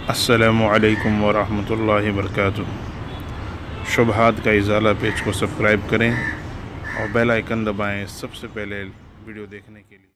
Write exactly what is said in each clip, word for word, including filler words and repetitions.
अस्सलामु अलैकुम वरहमतुल्लाहि वबरकातुह। शुबहात का इज़ाला पेज को सब्सक्राइब करें और बेल आइकन दबाएं सबसे पहले वीडियो देखने के लिए।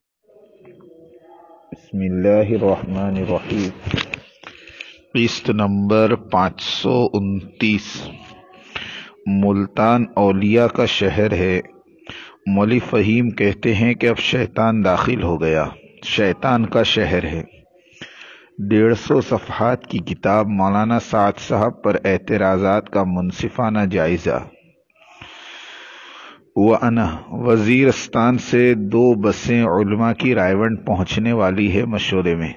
बिस्मिल्लाहिर्रहमानिर्रहीम। किस्त नंबर पाँच सौ उनतीस। मुल्तान औलिया का शहर है। मौलवी फ़हीम कहते हैं कि अब शैतान दाखिल हो गया, शैतान का शहर है। डेढ़ सौ सफ़हात की किताब मौलाना साद साहब पर एतराज़ात का मुनसिफाना जायज़ा। व अना वज़ीरस्तान से दो बसें उलमा की रायवंड पहुँचने वाली है। मशवरे में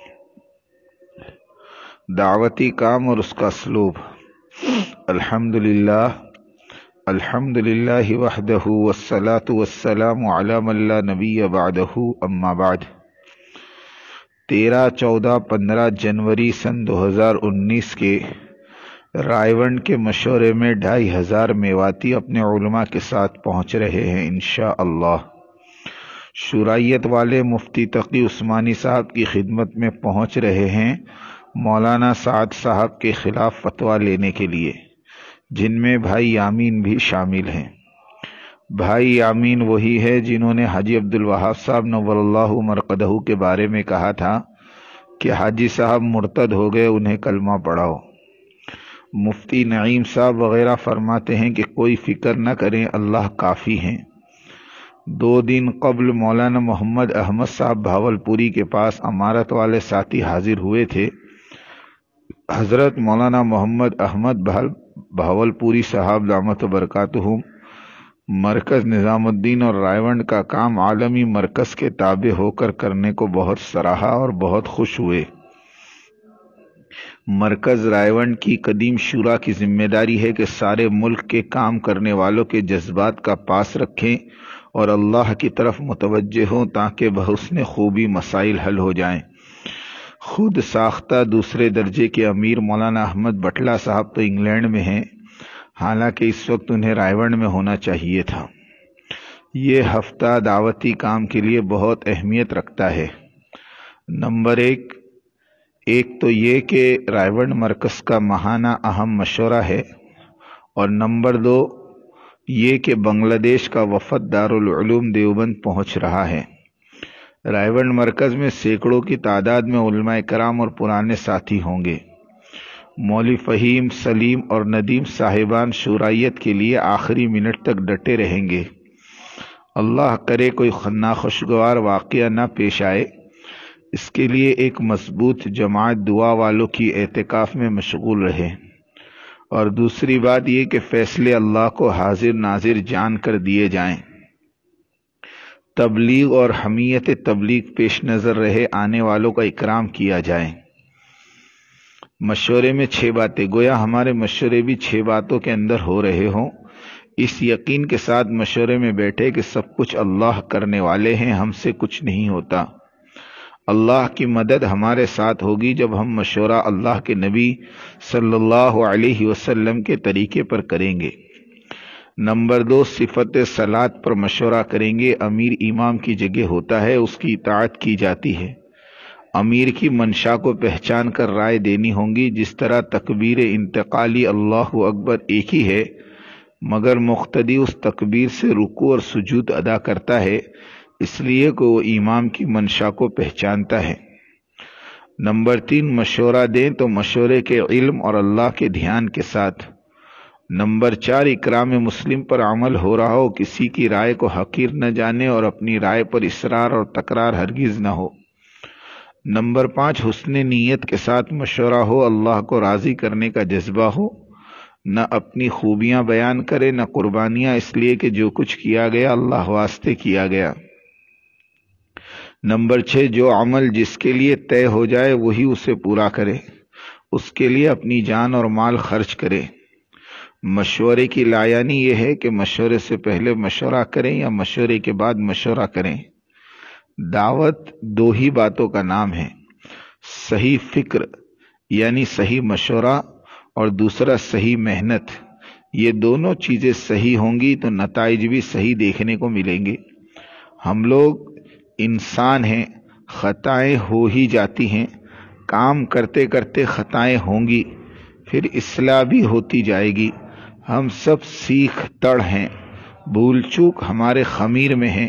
दावती काम और उसका असलूब। अल्हम्दुलिल्लाह अल्हम्दुलिल्लाहि वहदहु वस्सलातु वस्सलामु अला मन ला नबिय्य बअदहु, अम्मा बाद। तेरह चौदह पंद्रह जनवरी सन दो हज़ार उन्नीस के रायवंड के मशवरे में ढाई हजार मेवाती अपने उलमा के साथ पहुंच रहे हैं इंशा अल्लाह। शुराइयत वाले मुफ्ती तकी उस्मानी साहब की खिदमत में पहुंच रहे हैं मौलाना साद साहब के खिलाफ फतवा लेने के लिए, जिनमें भाई यामीन भी शामिल हैं। भाई यामीन वही है जिन्होंने हाजी अब्दुल वहाब साहब नव्वरल्लाहु मरकदहू के बारे में कहा था कि हाजी साहब मुर्तद हो गए, उन्हें कलमा पढ़ाओ। मुफ्ती नईम साहब वगैरह फरमाते हैं कि कोई फिक्र न करें, अल्लाह काफ़ी हैं। दो दिन कबल मौलाना मोहम्मद अहमद साहब भावलपुरी के पास अमारत वाले साथी हाजिर हुए थे। हज़रत मौलाना मोहम्मद अहमद भावलपुरी साहब दामत बरकातुहुम मरकज़ निज़ामुद्दीन और रायवंड का काम आलमी मरकज़ के ताबे होकर करने को बहुत सराहा और बहुत खुश हुए। मरकज़ रायवंड की कदीम शुरा की जिम्मेदारी है कि सारे मुल्क के काम करने वालों के जज्बात का पास रखें और अल्लाह की तरफ मुतवज्जे हों ताकि बहुस्ने खूबी मसाइल हल हो जाएं। खुद साख्ता दूसरे दर्जे के अमीर मौलाना अहमद बटला साहब तो इंग्लैंड में हैं, हालांकि इस वक्त उन्हें रायवंड में होना चाहिए था। ये हफ्ता दावती काम के लिए बहुत अहमियत रखता है। नंबर एक एक तो ये कि रायवंड मरकज़ का महाना अहम मशवरा है, और नंबर दो ये कि बांग्लादेश का वफद दारुल उलूम देवबंद पहुंच रहा है। रायवंड मरकज़ में सैकड़ों की तादाद में उलमाए कराम और पुराने साथी होंगे। मौलवी फ़हीम, सलीम और नदीम साहिबान शुराइयत के लिए आखिरी मिनट तक डटे रहेंगे। अल्लाह करे कोई नाखुशगवार वाक़या न पेश आए, इसके लिए एक मजबूत जमात दुआ वालों की एतिकाफ में मशगूल रहे। और दूसरी बात यह कि फैसले अल्लाह को हाजिर नाजिर जान कर दिए जाएं। तबलीग और हमीयत तबलीग पेश नज़र रहे, आने वालों का इकराम किया जाए। मशवरे में छह बातें, गोया हमारे मशवरे भी छह बातों के अंदर हो रहे हों। इस यकीन के साथ मशवरे में बैठे कि सब कुछ अल्लाह करने वाले हैं, हमसे कुछ नहीं होता। अल्लाह की मदद हमारे साथ होगी जब हम मशवरा अल्लाह के नबी सल्लल्लाहु अलैहि वसल्लम के तरीके पर करेंगे। नंबर दो, सिफत सलात पर मशवरा करेंगे। अमीर इमाम की जगह होता है, उसकी इताअत की जाती है। अमीर की मंशा को पहचान कर राय देनी होगी। जिस तरह तकबीर इंतकाली अल्लाहु अकबर एक ही है, मगर मुख्तदी उस तकबीर से रुकू और सुजूद अदा करता है, इसलिए कि वो इमाम की मंशा को पहचानता है। नंबर तीन, मशवरा दें तो मशवरे के इल्म और अल्लाह के ध्यान के साथ। नंबर चार, इकराम मुस्लिम पर अमल हो रहा हो, किसी की राय को हकीर न जाने और अपनी राय पर इसरार और तकरार हरगिज न हो। नंबर पाँच, हुस्ने नीयत के साथ मशवरा हो, अल्लाह को राज़ी करने का जज्बा हो, न अपनी खूबियां बयान करे न कुर्बानियां, इसलिए कि जो कुछ किया गया अल्लाह वास्ते किया गया। नंबर छः, जो अमल जिसके लिए तय हो जाए वही उसे पूरा करे, उसके लिए अपनी जान और माल खर्च करे। मशवरे की लायानी यह है कि मशवरे से पहले मशवरा करें या मशवरे के बाद मशवरा करें। दावत दो ही बातों का नाम है, सही फिक्र यानी सही मशवरा और दूसरा सही मेहनत। ये दोनों चीज़ें सही होंगी तो नताइज भी सही देखने को मिलेंगे। हम लोग इंसान हैं, खताएं हो ही जाती हैं, کام کرتے کرتے خطائیں ہوں گی، پھر اصلاح بھی ہوتی جائے گی۔ ہم سب سیکھ تڑ ہیں، بھول چوک ہمارے خمیر میں ہیں۔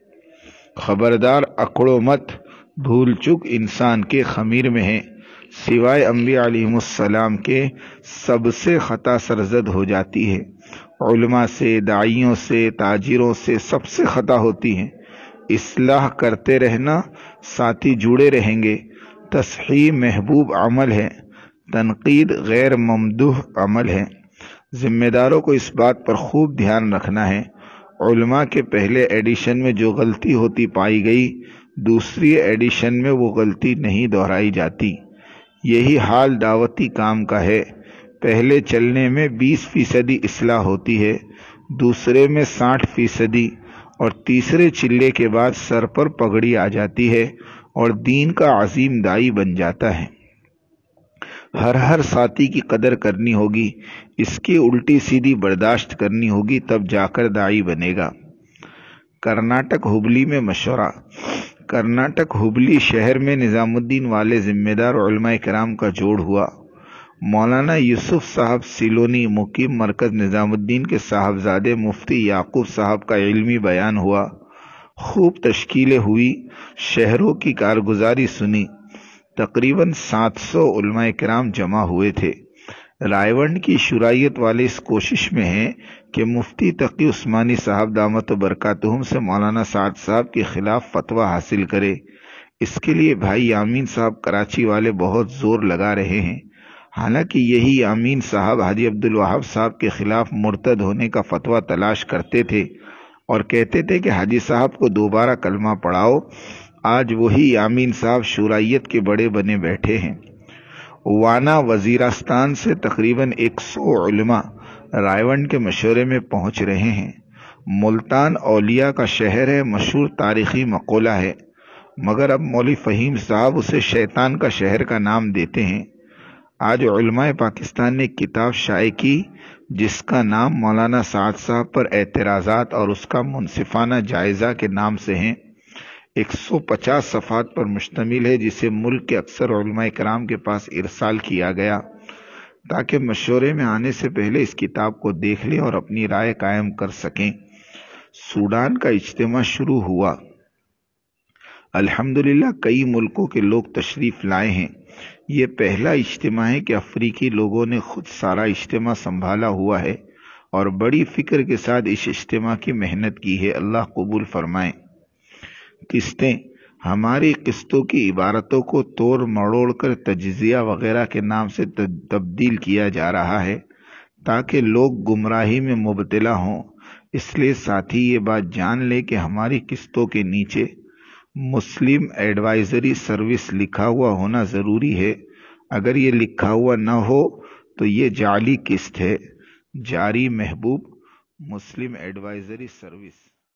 خبردار اکڑو مت، بھول چوک انسان کے خمیر میں ہے۔ سوائے انبیاء علیہم السلام کے سب سے خطا سرزد ہو جاتی ہے۔ علماء سے، داعیوں سے، تاجروں سے سب سے خطا ہوتی ہے۔ اصلاح کرتے رہنا، ساتھی جڑے رہیں گے۔ تصحیح محبوب عمل ہے، تنقید غیر ممدوح عمل ہے۔ ذمہ داروں کو اس بات پر خوب دھیان رکھنا ہے، علماء کے پہلے ایڈیشن میں جو غلطی ہوتی پائی گئی، دوسری ایڈیشن میں وہ غلطی نہیں دہرائی جاتی۔ یہی حال دعوتی کام کا ہے۔ پہلے چلنے میں بیس فیصدی اصلاح ہوتی ہے، دوسرے میں ساٹھ فیصدی، اور تیسرے چلے کے بعد سر پر پگڑی آ جاتی ہے اور دین کا عظیم داعی بن جاتا ہے۔ ہر ہر ساتھی کی قدر کرنی ہوگی، اس کی الٹی سیدھی برداشت کرنی ہوگی، تب جا کر داعی بنے گا۔ کرناٹک ہبلی میں مشورہ۔ کرناٹک ہبلی شہر میں نظام الدین والے ذمہ دار علماء کرام کا جوڑ ہوا۔ مولانا یوسف صاحب سیلونی مقیم مرکز نظام الدین کے صاحبزادے مفتی یعقوب صاحب کا علمی بیان ہوا۔ خوب تشکیلیں ہوئی، شہروں کی کارگزاری سنی۔ تقریباً سات سو علماء کرام جمع ہوئے تھے۔ رائے ونڈ کی شرائط والے اس کوشش میں ہیں کہ مفتی تقی عثمانی صاحب دامت برکاتہم سے مولانا سعد صاحب کے خلاف فتویٰ حاصل کرے۔ اس کے لیے بھائی یامین صاحب کراچی والے بہت زور لگا رہے ہیں۔ حالانکہ یہی یامین صاحب حاجی عبدالوہاب صاحب کے خلاف مرتد ہونے کا فتویٰ تلاش کرتے تھے اور کہتے تھے کہ حاجی صاحب کو دوبارہ کلمہ پڑھاؤ۔ آج وہی یامین صاحب شرائط کے بڑے بنے بیٹھے ہیں۔ وانا وزیرستان سے تقریباً ایک سو علماء رائے ونڈ کے مشورے میں پہنچ رہے ہیں۔ ملتان اولیاء کا شہر ہے، مشہور تاریخی مقولہ ہے، مگر اب مولوی فہیم صاحب اسے شیطان کا شہر کا نام دیتے ہیں۔ آج علماء پاکستان نے ایک کتاب شائع کی جس کا نام مولانا سعد صاحب پر اعتراضات اور اس کا منصفانہ جائزہ کے نام سے ہے۔ ایک سو پچاس صفحات پر مشتمل ہے، جسے ملک کے اکثر علماء کرام کے پاس ارسال کیا گیا تاکہ مشورے میں آنے سے پہلے اس کتاب کو دیکھ لیں اور اپنی رائے قائم کر سکیں۔ سوڈان کا اجتماع شروع ہوا۔ الحمدللہ کئی ملکوں کے لوگ تشریف لائے ہیں۔ یہ پہلا اجتماع ہے کہ افریقی لوگوں نے خود سارا اجتماع سنبھالا ہوا ہے اور بڑی فکر کے ساتھ اس اجتماع کی محنت کی ہے، اللہ قبول فرمائے۔ قسطیں، ہماری قسطوں کی عبارتوں کو توڑ مڑوڑ کر تجزیہ وغیرہ کے نام سے تبدیل کیا جا رہا ہے تاکہ لوگ گمراہی میں مبتلا ہوں۔ اس لیے ساتھی یہ بات جان لے کہ ہماری قسطوں کے نیچے مسلم ایڈوائزری سروس لکھا ہوا ہونا ضروری ہے۔ اگر یہ لکھا ہوا نہ ہو تو یہ جعلی قسط ہے۔ جاری محبوب مسلم ایڈوائزری سروس۔